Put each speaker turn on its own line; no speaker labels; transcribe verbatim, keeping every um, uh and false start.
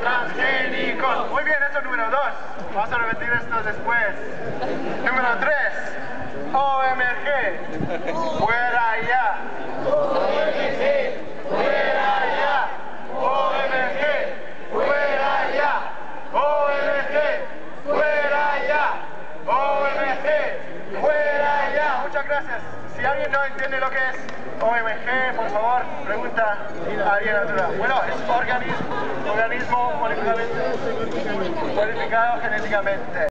transgénicos. Muy bien, eso es número dos. Vamos a repetir esto después. Número tres. O M G. Fuera ya. O M G. Fuera ya. O M G. Fuera ya. O M G. Fuera ya. O M G. Fuera ya. Muchas gracias. Si alguien no entiende lo que es O M G, por favor, pregunta a alguien altura. Bueno, es organismo, organismo modificado genéticamente.